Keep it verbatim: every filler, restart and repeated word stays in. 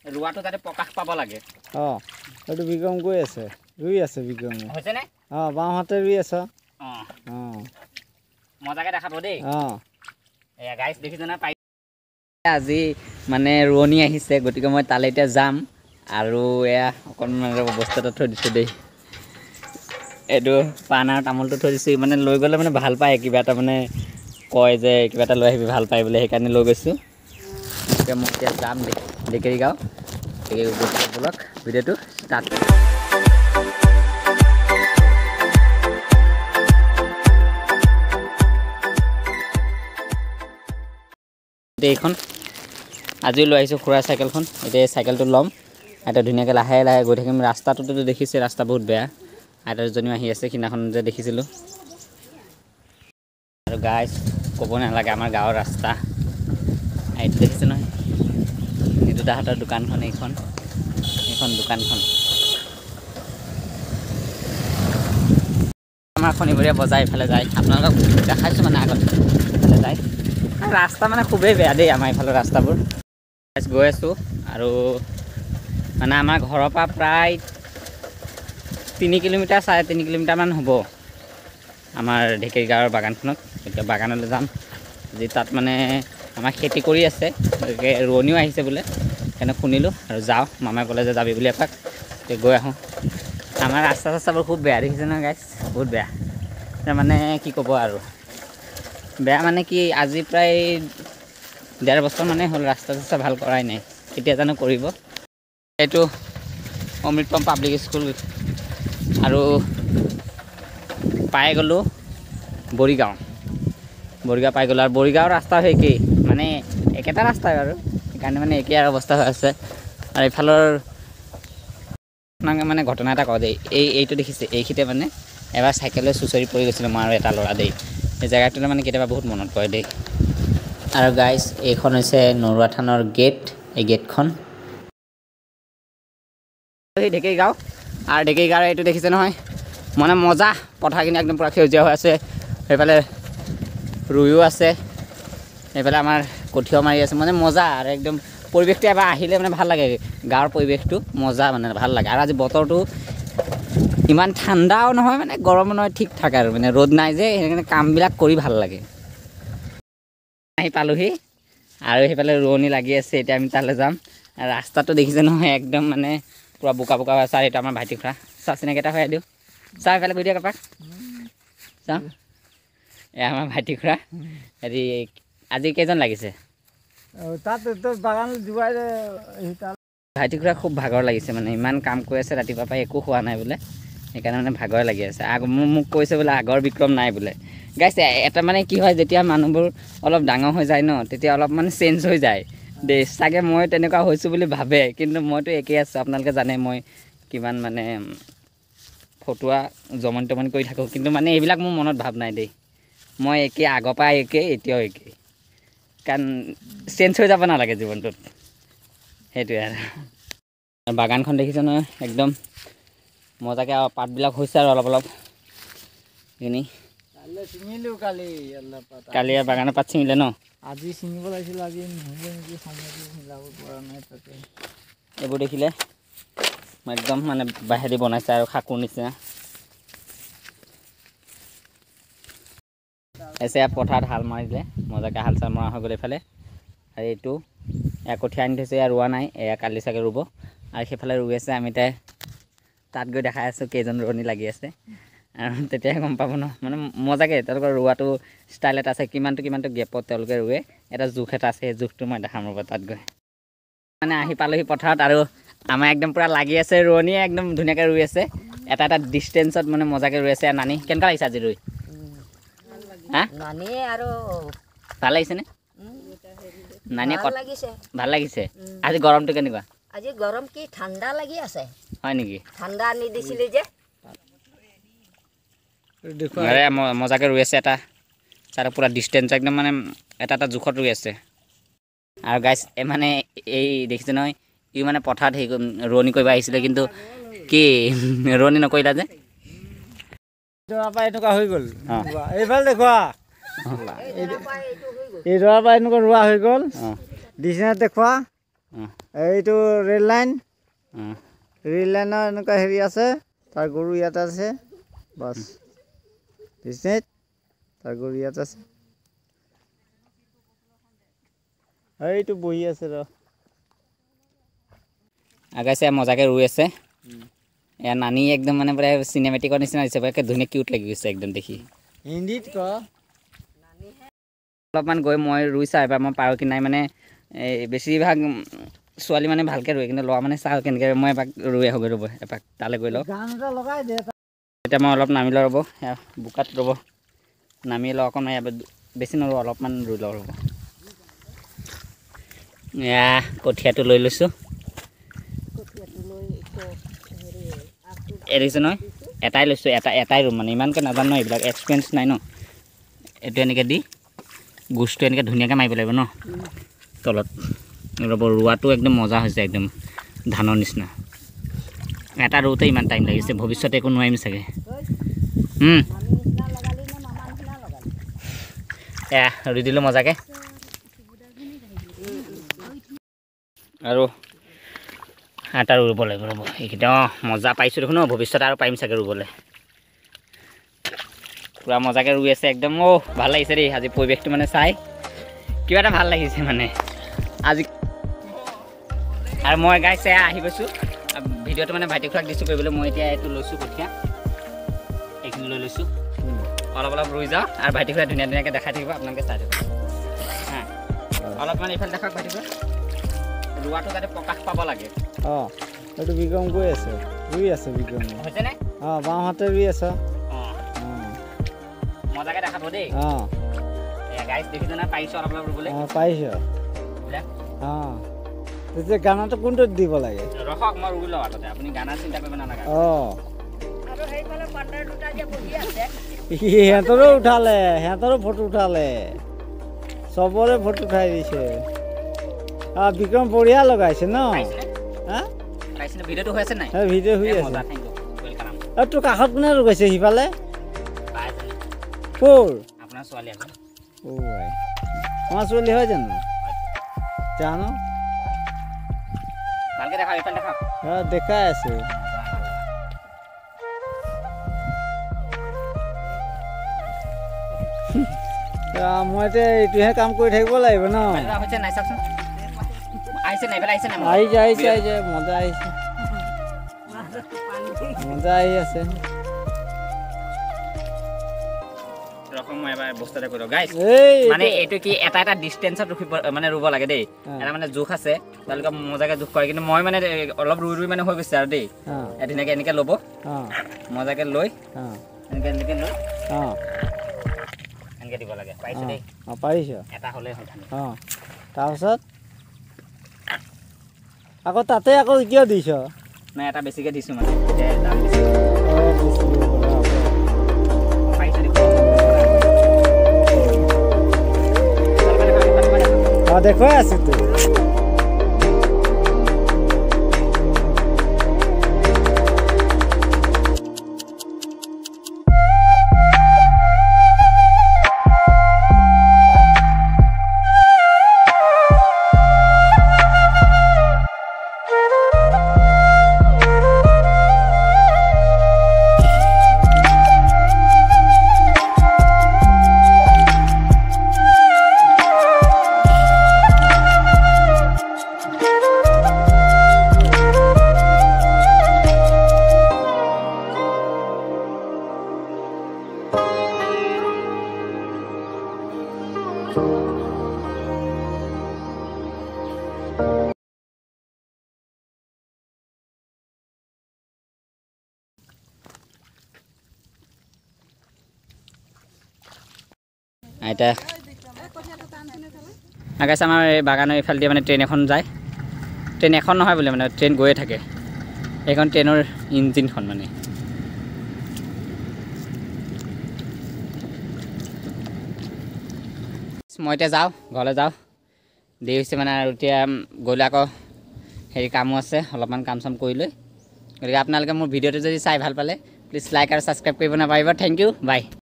ৰুৱাটো তাতে প্ৰকাশ পাব লাগে অ এইটো বিক্ৰম গৈ আছে ৰুই আছে বিক্ৰম হৈছে নে অ বাঁহতে ৰুই আছে অ অ মজাকে দেখাব দেই অ এয়া গাইছ দেখিছ না পাই আজি মানে ৰোৱনী আহিছে গতিকে মই তালে এতিয়া যাম আৰু এয়া অকণমান বস্তু এটা থৈ দিছোঁ দেই এইটো পাণ আৰু তামোলটো থৈ দিছোঁ মানে লৈ গ'লে মানে ভাল পায় কিবা এটা মানে কয় যে কিবা এটা লৈ আহিবি ভাল পায় বোলে সেইকাৰণে লৈ গৈছোঁ এতিয়া মই এতিয়া যাম ডেকেৰি গাঁও বলক ভিডিঅ'টো ষ্টাৰ্ট এইখন আজিও লৈ আহিছোঁ খুৰা চাইকেলখন এতিয়া এই চাইকেলটো ল'ম এটা ধুনীয়াকৈ লাহে লাহে গৈ থাকিম ৰাস্তাটোতো দেখিছে ৰাস্তা বহুত বেয়া আইতাজনীও আহি আছে সিদিনাখন যে দেখিছিলোঁ আৰু গাইছ ক'ব নালাগে আমাৰ গাঁৱৰ ৰাস্তা এইটো দেখিছে নহয় এইটো তাহাঁতৰ দোকানখন এইখন এইখন দোকানখন আমাৰ শনিবৰীয়া বজাৰ এইফালে যায় আপোনালোকক দেখাইছোঁ মানে আগত এইফালে যায় ৰাস্তা মানে খুবেই বেয়া দেই আমাৰ এইফালৰ ৰাস্তাবোৰ গৈ আছোঁ আৰু মানে আমাৰ ঘৰৰ পৰা প্ৰায় তিনি কিলোমিটাৰ চাৰে তিনি কিলোমিটাৰমান হ'ব আমাৰ ঢেকীয়াৰ গাঁৱৰ বাগানখনত এতিয়া বাগানলৈ যাম যি তাত মানে আমাৰ খেতি কৰি আছে গতিকে ৰোৱনীও আহিছে বোলে সেইকাৰণে শুনিলোঁ আৰু যাওঁ মামাই ক'লে যে যাবি বুলি এপাক গৈ আহোঁ আমাৰ ৰাস্তা চাস্তাবোৰ খুব বেয়া দেখিছে নহয় গাইছ বহুত বেয়া মানে কি ক'ব আৰু বেয়া মানে কি আজি প্ৰায় ডেৰ বছৰ মানে হ'ল ৰাস্তা চাস্তা ভাল কৰাই নাই কেতিয়া জানো কৰিব এইটো অমৃতম পাব্লিক স্কুল আৰু পাই গ'লোঁ বৰিগাঁও বৰিগাঁও পাই গ'লোঁ আৰু বৰিগাঁৱৰ ৰাস্তা হয় একেই মানে একেটা ৰাস্তাই আৰু সেইকাৰণে মানে একেই অৱস্থা হৈ আছে আৰু এইফালৰ মানে ঘটনা এটা কওঁ দেই এই এইটো দেখিছে এইখিতে মানে এবাৰ চাইকেললৈ চুঁচৰি পৰি গৈছিলোঁ মই আৰু এটা ল'ৰা দেই এই জেগাটোলৈ মানে কেতিয়াবা বহুত মনত পৰে দেই আৰু গাইছ এইখন হৈছে নৰুৱা থানৰ গেট এই গেটখন এই ঢেকীয়াৰ গাঁও আৰু ঢেকীয়াৰ গাঁৱৰ এইটো দেখিছে নহয় মানে মজা পথাৰখিনি একদম পূৰা সেউজীয়া হৈ আছে সেইফালে ৰুইও আছে সেইফালে আমাৰ কঠিয়াও মাৰি আছে মানে মজা আৰু একদম পৰিৱেশটো এবাৰ আহিলে মানে ভাল লাগে গাঁৱৰ পৰিৱেশটো মজা মানে ভাল লাগে আৰু আজি বতৰটো ইমান ঠাণ্ডাও নহয় মানে গৰমো নহয় ঠিক ঠাক আৰু মানে ৰ'দ নাই যে সেইকাৰণে কামবিলাক কৰি ভাল লাগে আহি পালোহি আৰু সেইফালে ৰোৱনী লাগি আছে এতিয়া আমি তালৈ যাম আৰু ৰাস্তাটো দেখিছে নহয় একদম মানে পূৰা বোকা বোকা হৈ আছে আৰু এইটো আমাৰ ভাইটি খুৰা চাহ চিনাকি এটা হৈ দিওঁ চাহ এইফালে গৈ দিয়ক এপাক চাওঁ এয়া আমাৰ ভাইটি খুৰা হেৰি আজি কেইজন লাগিছে ভাইটি খুৰা খুব ভাগৰ লাগিছে মানে ইমান কাম কৰি আছে ৰাতিপুৱাৰ পৰা একো খোৱা নাই বোলে সেইকাৰণে মানে ভাগৰ লাগি আছে আগ মোক মোক কৈছে বোলে আগৰ বিক্ৰম নাই বোলে গাইছে এটা মানে কি হয় যেতিয়া মানুহবোৰ অলপ ডাঙৰ হৈ যায় ন তেতিয়া অলপ মানে চেঞ্জ হৈ যায় দেই চাগে মই তেনেকুৱা হৈছোঁ বুলি ভাবে কিন্তু মইতো একেই আছোঁ আপোনালোকে জানে মই কিমান মানে ফটুৱা জমনি টমনি কৰি থাকোঁ কিন্তু মানে এইবিলাক মোৰ মনত ভাৱ নাই দেই মই একেই আগৰ পৰা একেই এতিয়াও একেই কাৰণ চেঞ্জ হৈ যাব নালাগে জীৱনটোত সেইটোৱে আৰু বাগানখন দেখিছে নহয় একদম মজাকৈ আৰু পাতবিলাক হৈছে আৰু অলপ অলপ এইখিনি কালি আৰু বাগানৰ পাত ছিঙিলে ন আজি ছিঙিব লাগিছিল আজি নহ'ব নেকি সময়টো মিলাব পৰা নাই তাতে এইবোৰ দেখিলে একদম মানে বাহিৰে বনাইছে আৰু শাকুৰ নিচিনা এছে পথাৰত হাল মাৰিলে মজাকৈ হাল চাল মৰা হৈ গ'ল এইফালে আৰু এইটো এয়া কঠীয়া আনি থৈছে এয়া ৰোৱা নাই এয়া কালি চাগে ৰুব আৰু সেইফালে ৰুই আছে আমি তাই তাত গৈ দেখাই আছোঁ কেইজন ৰোৱনী লাগি আছে আৰু তেতিয়াহে গম পাব ন মানে মজাকৈ তেওঁলোকৰ ৰোৱাটো ষ্টাইল এটা আছে কিমানটো কিমানটো গেপত তেওঁলোকে ৰুৱে এটা জোখ এটা আছে সেই জোখটো মই দেখাম ৰ'ব তাত গৈ মানে আহি পালোহি পথাৰত আৰু আমাৰ একদম পূৰা লাগি আছে ৰোৱনীয়ে একদম ধুনীয়াকৈ ৰুই আছে এটা এটা ডিষ্টেঞ্চত মানে মজাকৈ ৰুই আছে আৰু নানি কেনেকুৱা লাগিছে আজি ৰুই হা নানি আৰু ভাল লাগিছেনে নানি ভাল লাগিছে ভাল লাগিছে আজি গৰমটো কেনেকুৱা আজি গৰম কি ঠাণ্ডা লাগি আছে হয় নেকি ঠাণ্ডা আনি দিছিলে যে আৰে মজাকৈ ৰুই আছে এটা তাৰ পূৰা ডিষ্টেঞ্চ একদম মানে এটা এটা জোখত ৰুই আছে আৰু গাইছ মানে এই দেখিছে নহয় ই মানে পথাৰত হেৰি ৰোৱনী কৰিব আহিছিলে কিন্তু কি ৰোৱনী নকৰিলা যে এনেকুৱা হৈ গ'ল এইফালে দেখুৱা এই দৰাৰ পৰা এনেকুৱা ৰোৱা হৈ গ'ল ডিচিনাত দেখুৱা এইটো ৰেল লাইন অঁ ৰেল লাইনৰ এনেকুৱা হেৰি আছে তাৰ গৰু ইয়াত আছে বাছ দিছে তাৰ গৰু ইয়াত আছে এইটো বহি আছে ৰ আগাইছে মজাকে ৰুই আছে এয়া নানি একদম মানে প্ৰায় চিনেমেটিকৰ নিচিনা হৈছে একে ধুনীয়া কিউট লাগি গৈছে একদম দেখি হিন্দীত ক অলপমান গৈ মই ৰুই চাওঁ এবাৰ মই পাৰোঁ কি নাই মানে এই বেছিভাগ ছোৱালী মানে ভালকৈ ৰুৱে কিন্তু ল'ৰা মানে চাওঁ কেনেকৈ মই এপাক ৰুই আহোঁগৈ ৰ'ব এপাক তালৈ গৈ লওঁ গান এটা লগাই দে এতিয়া মই অলপ নামি লওঁ ৰ'ব সেয়া বোকাত ৰ'ব নামি লওঁ অকণ এবাৰ বেছি নৰোঁ অলপমান ৰুই লওঁ ৰ'ব এয়া কঠীয়াটো লৈ লৈছোঁ এই দেখিছে নহয় এটাই লৈছোঁ এটা এটাই ৰুম মানে ইমানকৈ নাজানো ন এইবিলাক এক্সপিৰিয়েঞ্চ নাই ন এইটো এনেকৈ দি গোচটো এনেকৈ ধুনীয়াকৈ মাৰিব লাগিব ন তলত ৰ'ব ৰোৱাটো একদম মজা হৈছে একদম ধানৰ নিচিনা এটা ৰুওঁতে ইমান টাইম লাগিছে ভৱিষ্যতে একো নোৱাৰিম চাগে এয়া ৰুই দিলোঁ মজাকৈ আৰু এটা ৰুব লাগিব ৰ'ব এইকেইটা অঁ মজা পাইছোঁ দেখোন ন ভৱিষ্যতে আৰু পাৰিম চাগে ৰুবলৈ পূৰা মজাকৈ ৰুই আছে একদম অ' ভাল লাগিছে দেই আজি পৰিৱেশটো মানে চাই কিবা এটা ভাল লাগিছে মানে আজি আৰু মই গাইছ এয়া আহি গৈছোঁ ভিডিঅ'টো মানে ভাইটি খুৰাক দিছোঁ কৰিবলৈ মই এতিয়া এইটো লৈছোঁ কঠীয়া এইখিনি লৈ লৈছোঁ অলপ অলপ ৰুই যাওঁ আৰু ভাইটি খুৰাই ধুনীয়া ধুনীয়াকৈ দেখাই থাকিব আপোনালোকে চাই থাকিব হা অলপমান এইফালে দেখাওক ভাইটি খুৰা ৰোৱাটো যাতে প্ৰকাশ পাব লাগে অঁ এইটো বিক্ৰম গৈ আছে ৰুই আছে বিক্ৰম হৈছেনে অঁ বাওঁহাতে ৰুই আছ অঁ মজাকৈ দেখাব দেই অঁ এয়া গাইছ দেখিছে নহয় পাৰিছোঁ অলপ অলপ ৰুবলৈ অঁ পাৰিছ অঁ তেতিয়া গানাটো কোনটোত দিব লাগে ৰখক মই ৰুই লওঁ আগতে আপুনি গানা চিন্তা কৰিব নালাগে অঁ সিহঁতৰো উঠালে সিহঁতৰো ফটো উঠালে চবৰে ফটো উঠাই দিছে অঁ বিক্ৰম বঢ়িয়া লগাইছে ন হা পাইছেনে ভিডিঅ'টো হৈ আছে নাই ভিডিঅ' হৈ আছে মজা থেংক ইউ ৱেলকাম আৰু তোৰ কাষত কোনে লগাইছে সিফালে বাই ক'ৰ আপোনাৰ ছোৱালী আকৌ অ' আই আমাৰ ছোৱালী হয় জানো জানো ভালকৈ দেখাওক এইফালে দেখাওক অঁ দেখাই আছো মই এতিয়া এইটোহে কাম কৰি থাকিব লাগিব ন হৈছে নাই চাওকচোন আহিছে নাই এইফালে আহিছে নাই আহিছে আহিছে আহিছে মজা আহিছে মজা আহি আছে ৰকম মই এবাৰ বস্তু এটা কৰি লওঁ গাইছ এই মানে এইটো কি এটা এটা ডিষ্টেঞ্চত ৰখিব মানে ৰুব লাগে দেই এটা মানে জোখ আছে তেওঁলোকে মজাকৈ জোখ কৰে কিন্তু মই মানে অলপ ৰুই ৰুই মানে হৈ গৈছে আৰু দেই ধুনীয়াকৈ এনেকৈ ল'ব মজাকৈ লৈ এনেকৈ এনেকৈ লৈ অঁ এনেকৈ দিব লাগে পাৰিছোঁ দেই অঁ পাৰিছ এটা হ'লেই হ'ল অঁ তাৰপিছত আকৌ তাতে আকৌ কিয় দিছ নাই এটা বেছিকৈ দিছোঁ মানে দাম বেছি অঁ দেখুৱাই আছো তো এতিয়া আগাইছে আমাৰ এই বাগানৰ এইফালে দিয়ে মানে ট্ৰেইন এখন যায় ট্ৰেইন এখন নহয় বোলে মানে ট্ৰেইন গৈয়ে থাকে এইখন ট্ৰেইনৰ ইঞ্জিনখন মানে মই এতিয়া যাওঁ ঘৰলৈ যাওঁ দেৰি হৈছে মানে আৰু এতিয়া গ'লে আকৌ হেৰি কামো আছে অলপমান কাম চাম কৰি লৈ গতিকে আপোনালোকে মোৰ ভিডিঅ'টো যদি চাই ভাল পালে প্লিজ লাইক আৰু ছাবস্ক্ৰাইব কৰিব নাপাহৰিব থেংক ইউ বাই